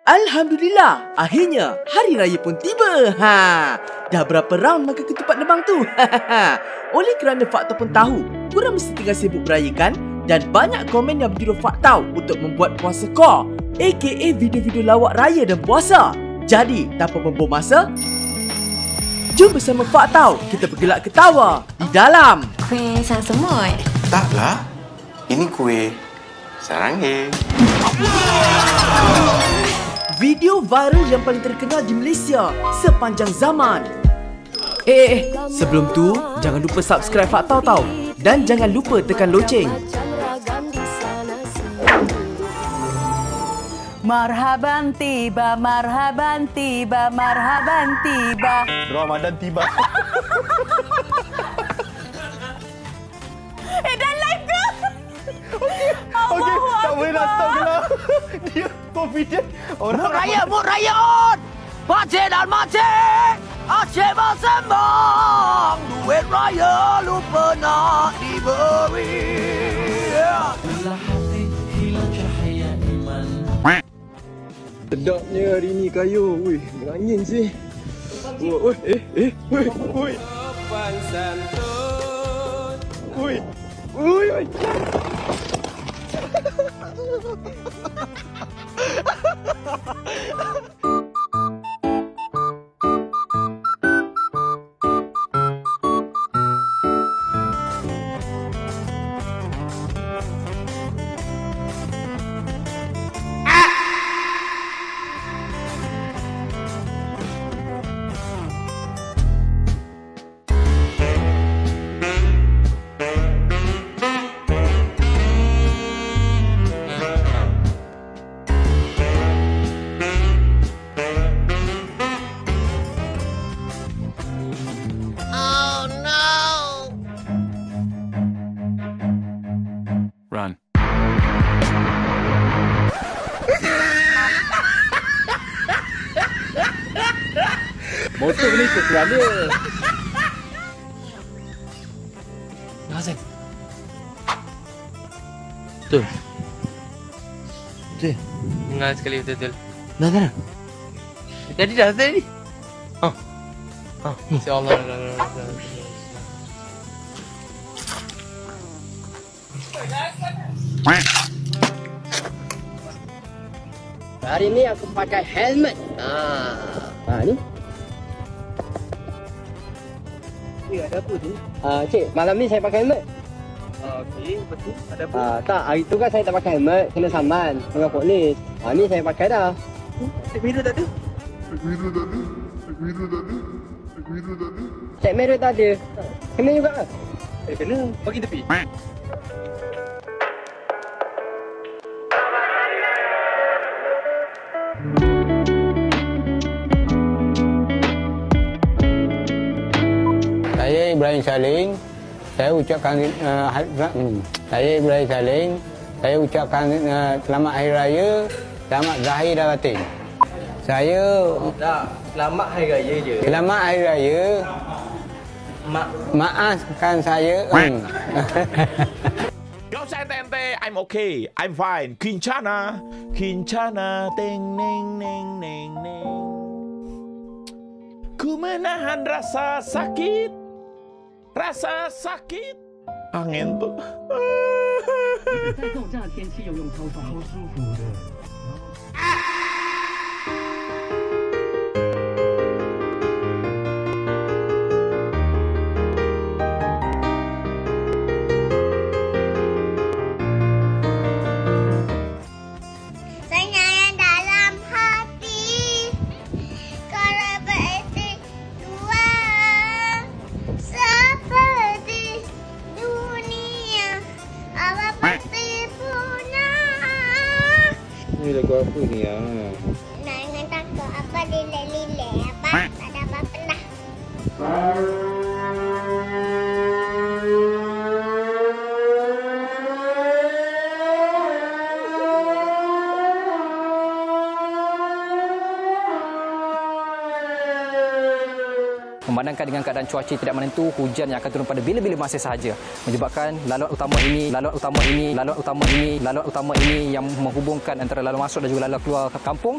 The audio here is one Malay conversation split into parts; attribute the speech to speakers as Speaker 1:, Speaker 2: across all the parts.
Speaker 1: Alhamdulillah, akhirnya hari raya pun tiba. Dah berapa round makan ketupat lemang tu? Oleh kerana Fakta pun tahu korang mesti tengah sibuk berayakan dan banyak komen yang berjudul Faktau untuk membuat puasa core, aka video-video lawak raya dan puasa. Jadi, tanpa membuang masa, jom bersama Faktau kita bergelak ketawa di dalam
Speaker 2: Kuih sang semut.
Speaker 3: Taklah, ini kuih sarangi.
Speaker 1: video viral yang paling terkenal di Malaysia sepanjang zaman. Sebelum tu, jangan lupa subscribe Faktau tau. Dan jangan lupa tekan loceng.
Speaker 4: Marhaban tiba, marhaban tiba, marhaban tiba.
Speaker 3: Ramadan tiba.
Speaker 4: Dah live ke?
Speaker 3: Okey, tak boleh nak stop lah. Dia confident.
Speaker 5: Mut raya on! Makcik dan makcik! Asyik bersembang! Duit raya lupa nak diberi.
Speaker 3: Sedapnya hari ni kayu. Wih, berangin sih. Wih. Wih.
Speaker 6: Run.
Speaker 3: Motor ni kekuatan dia.
Speaker 6: Nazan. Betul. Betul. Dengar sekali betul-betul. Dah. Jadi dah tadi. InsyaAllah.
Speaker 5: Hari ni aku pakai helmet. Ni.
Speaker 3: Ada apa tu?
Speaker 5: Cik, malam ni saya pakai helmet.
Speaker 3: Okey, betul. Ada apa?
Speaker 5: Tak, hari tu kan saya tak pakai helmet, kena saman dengan polis. Ni saya pakai dah.
Speaker 3: Cek mirror tak ada?
Speaker 5: Cek merah tak ada. Kena juga ke?
Speaker 3: Kena. Bagi tepi.
Speaker 7: Saya Ibrahim Saling. Saya ucapkan selamat hari raya, selamat zahir dan batin. Saya
Speaker 3: Selamat hari raya je.
Speaker 7: selamat hari raya. Maafkan saya.
Speaker 8: Gak usah ente, I'm okay, I'm fine. Kincana, ting neng neng neng neng. Ku menahan rasa sakit, angin tuh.
Speaker 9: 在这种这样的天气游泳超爽，超舒服的。
Speaker 10: Sayang dalam hati, kalau berarti dua, seperti dunia, apa pasti punah.
Speaker 3: Ni lagu apa ni ya?
Speaker 10: Jangan takut apa lilek-lilek apa, tak ada apa-apa lah.
Speaker 2: Memandangkan dengan keadaan cuaca tidak menentu, hujan yang akan turun pada bila-bila masa sahaja, menyebabkan laluan utama ini yang menghubungkan antara laluan masuk dan juga laluan keluar kampung.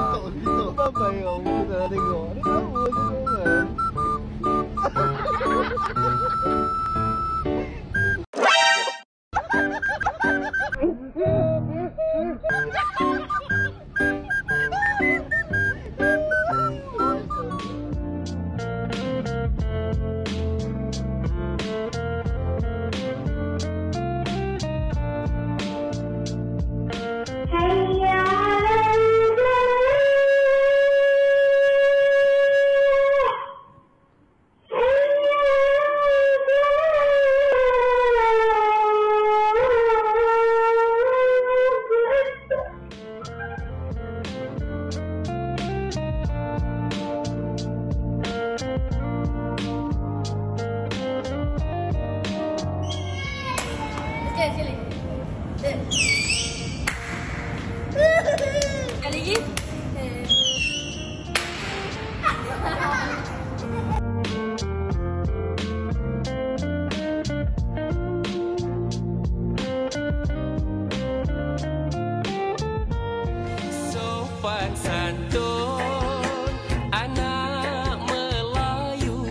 Speaker 11: Sopan santun anak Melayu,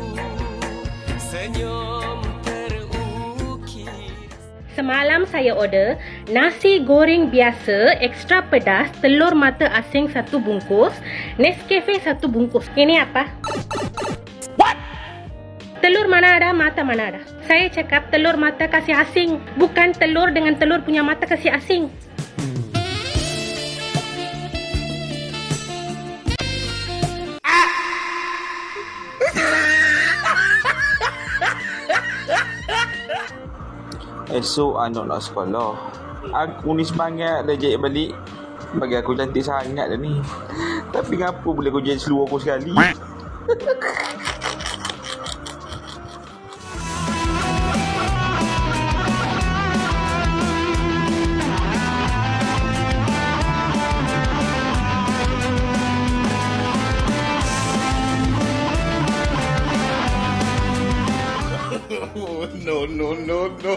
Speaker 11: senyum terukir.
Speaker 12: Semalam saya order nasi goreng biasa ekstra pedas, telur mata asing 1 bungkus, Nescafe 1 bungkus. Ini apa? What? Telur mana ada, mata mana ada? Saya cakap telur mata kasih asing, bukan telur dengan telur punya mata kasih asing.
Speaker 13: Esok anak nak sekolah. Aku ni semangat dah jahit balik. Bagi aku cantik sangat dah ni. Tapi ngapa boleh kau jahit seluar aku sekali?
Speaker 3: No, no, no, no.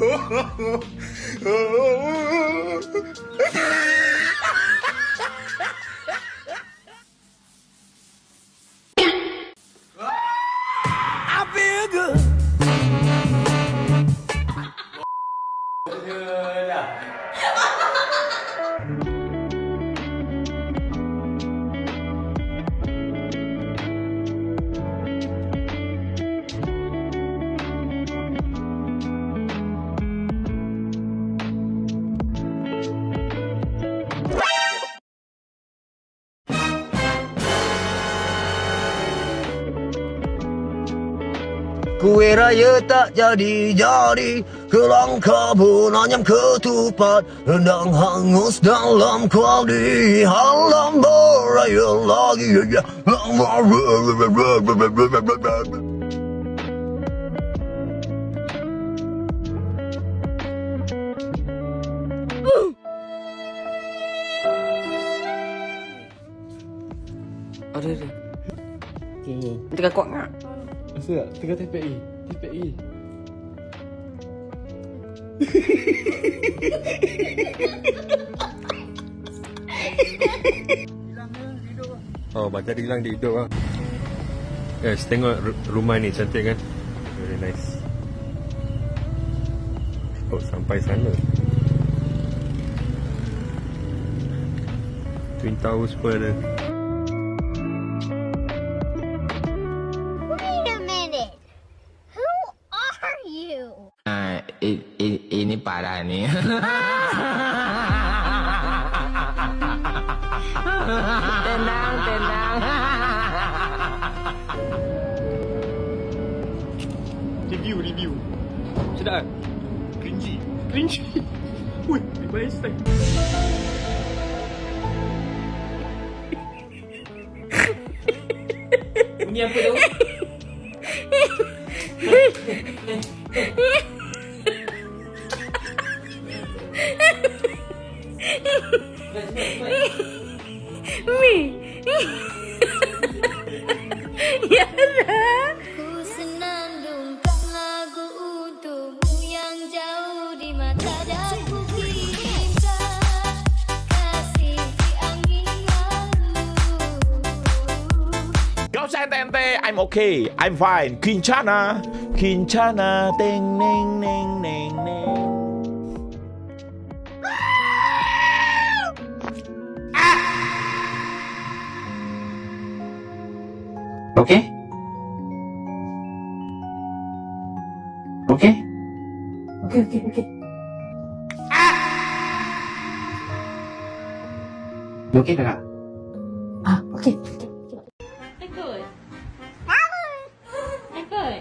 Speaker 11: I feel good.
Speaker 14: Kuih raya tak jadi-jadi, kelangka pun anyam ketupat, rendang hangus dalam kuali, halam beraya lagi.
Speaker 6: Ada. Tengah kuat ngak.
Speaker 3: Rasa tak? Tengah TPI. TPI.
Speaker 15: Oh, baca dia hilang, dia hidup lah. Guys, tengok rumah ni cantik kan? Very nice. Oh, sampai sana. Twin Towers pun ada.
Speaker 11: Ini parah nih. Tenang.
Speaker 3: Review. Sedap. Cringy. Wih, baik style.
Speaker 6: Bunyi apa tu?
Speaker 12: Mi. Ya Allah.
Speaker 8: usah ente-ente. I'm okay. I'm fine. Kincana. Kincana. Teng neng neng neng neng.
Speaker 16: Okay? Okay? Okay. Okay tak, Kak? Okay.
Speaker 12: Ikut. Ikut.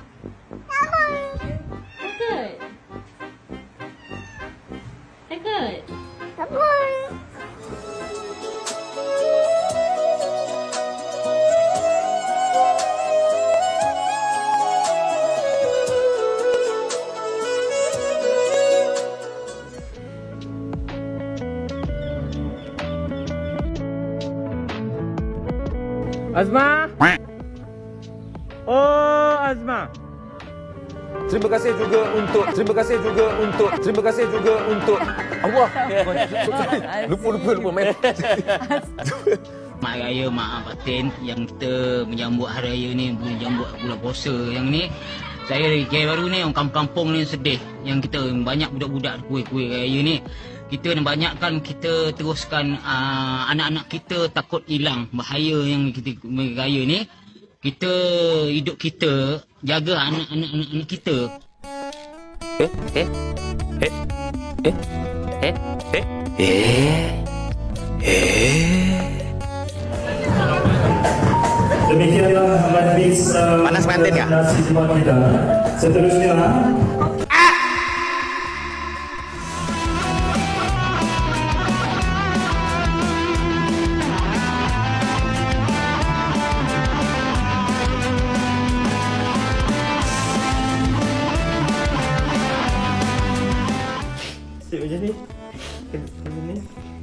Speaker 12: Ikut.
Speaker 2: Azma? Oh, Azma. Terima kasih juga untuk Allah. Lupa main.
Speaker 17: Mak Raya, Mak Batin yang kita menyambut hari raya ni, menyambut bulan puasa yang ni. Saya dari KL baru ni, orang kampung-kampung ni sedih. Yang kita banyak budak-budak kuih-kuih raya ni. Kita banyakkan kita teruskan anak-anak kita takut hilang bahaya yang kita raya ni. Kita hidup kita jaga anak-anak kita.
Speaker 18: Demikianlah majlis
Speaker 3: panas mantin ya?
Speaker 18: kita. Seterusnya
Speaker 3: macam ni. Macam ni.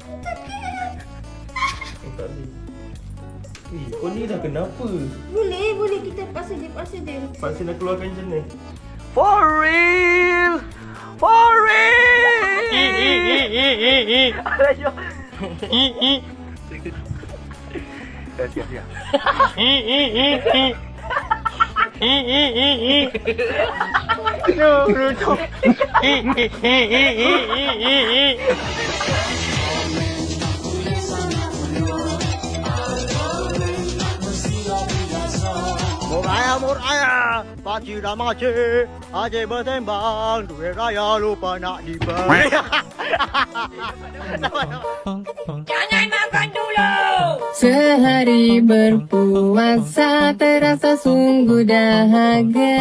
Speaker 3: Tak ni. Kau ni dah kenapa?
Speaker 10: Boleh kita paksa je.
Speaker 3: Paksa nak keluarkan macam ni.
Speaker 14: For real.
Speaker 3: Siap.
Speaker 14: Muraya, pakcik dah makcik, aje bertembang, duit raya lupa nak diberi.
Speaker 11: Jangan makan dulu.
Speaker 19: Sehari berpuasa terasa sungguh dahaga.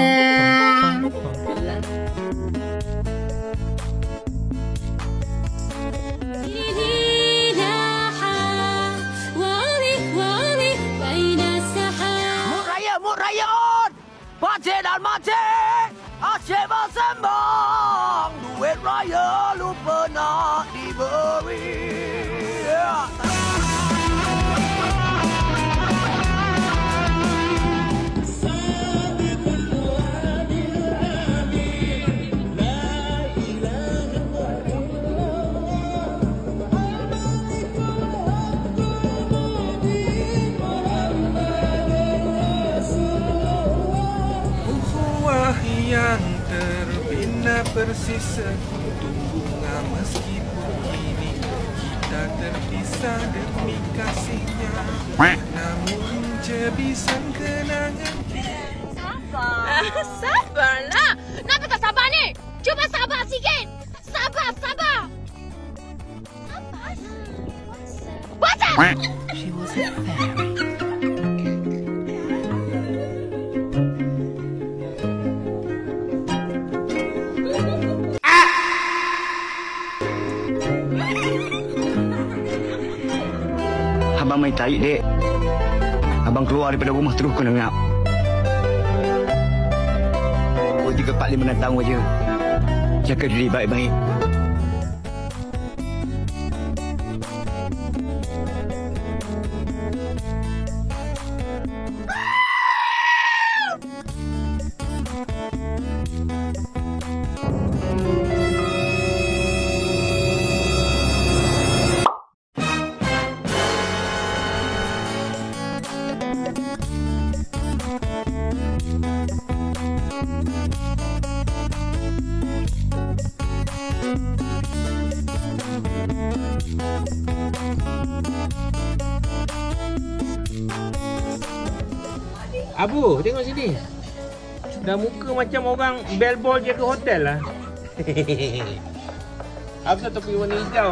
Speaker 14: Pakcik dan makcik, asyik bersembang, duit raya lupa nak diberi.
Speaker 20: Yang terbina persis sekuntum bunga meskipun kini kita terpisah demi kasihnya, namun jebisan kenangan kita.
Speaker 11: Sabarlah. Kenapa tak sabar ni? Cuba sabar sikit. Sabar. Baca.
Speaker 19: She was a fairy.
Speaker 14: Abang main tarik, dek. Abang keluar daripada rumah terus kena ngap. 3, 4, 5 tahun aja. Jaga diri baik-baik.
Speaker 21: Abu, tengok sini. Dah muka macam orang bellboy jaga hotel lah. Apa topi warna hijau?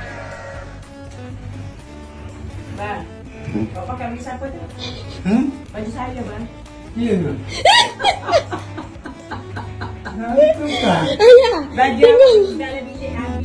Speaker 22: Bang, kau pakai baju siapa tu? Baju saya, bang.
Speaker 21: Ya ke?
Speaker 22: Ayah, baju dalam bilik habis.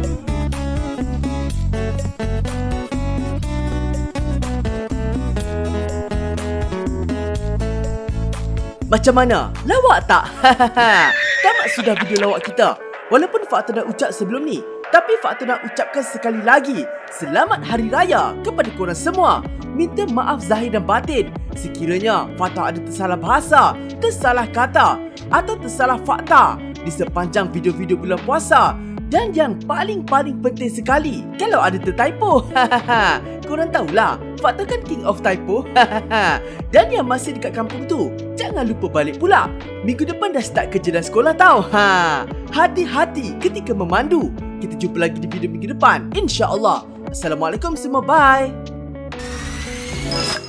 Speaker 1: Macam mana? Lawak tak? Tamat sudah video lawak kita. Walaupun Fakta dah ucap sebelum ni, tapi Fakta nak ucapkan sekali lagi, Selamat Hari Raya kepada korang semua. Minta maaf zahir dan batin sekiranya Fakta ada tersalah bahasa, tersalah kata atau tersalah fakta di sepanjang video-video bulan puasa. Dan yang paling penting sekali, kalau ada tertypo, korang tahulah, Fakta kan king of typo. Dan yang masih dekat kampung tu, jangan lupa balik pula. Minggu depan dah start kerja dan sekolah tau. Hati-hati ketika memandu. Kita jumpa lagi di video minggu depan, insya-Allah. Assalamualaikum semua, bye.